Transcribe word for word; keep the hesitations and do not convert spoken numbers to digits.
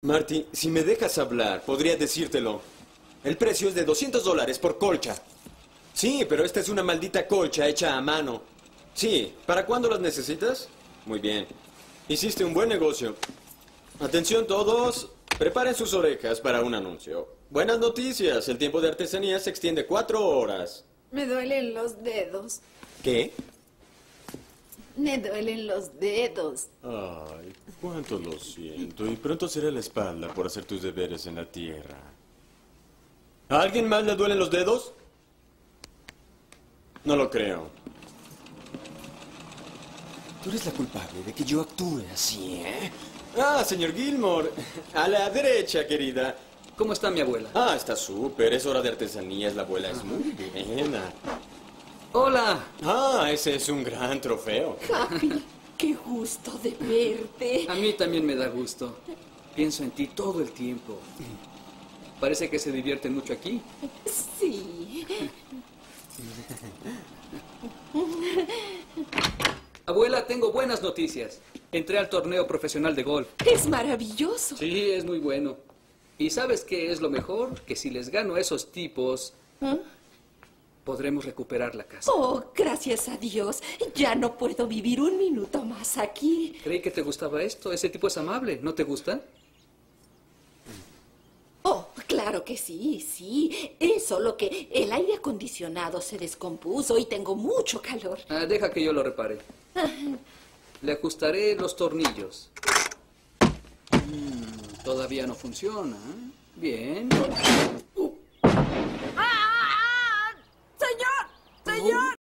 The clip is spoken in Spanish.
Marty, si me dejas hablar, podría decírtelo. El precio es de doscientos dólares por colcha. Sí, pero esta es una maldita colcha hecha a mano. Sí, ¿para cuándo las necesitas? Muy bien. Hiciste un buen negocio. Atención todos, preparen sus orejas para un anuncio. Buenas noticias, el tiempo de artesanía se extiende cuatro horas. Me duelen los dedos. ¿Qué? Me duelen los dedos. Ay, cuánto lo siento. Y pronto será la espalda por hacer tus deberes en la tierra. ¿A alguien más le duelen los dedos? No lo creo. Tú eres la culpable de que yo actúe así, ¿eh? Ah, señor Gilmore. A la derecha, querida. ¿Cómo está mi abuela? Ah, está súper. Es hora de artesanías. La abuela es muy buena. ¡Hola! Ah, ese es un gran trofeo. Happy, qué gusto de verte. A mí también me da gusto. Pienso en ti todo el tiempo. Parece que se divierten mucho aquí. Sí. Abuela, tengo buenas noticias. Entré al torneo profesional de golf. Es maravilloso. Sí, es muy bueno. ¿Y sabes qué es lo mejor? Que si les gano a esos tipos, ¿Ah? podremos recuperar la casa. Oh, gracias a Dios. Ya no puedo vivir un minuto más aquí. Creí que te gustaba esto. Ese tipo es amable. ¿No te gusta? Oh, claro que sí, sí. Es solo que el aire acondicionado se descompuso y tengo mucho calor. Ah, deja que yo lo repare. Le ajustaré los tornillos. Mm, todavía no funciona. ¿eh? Bien.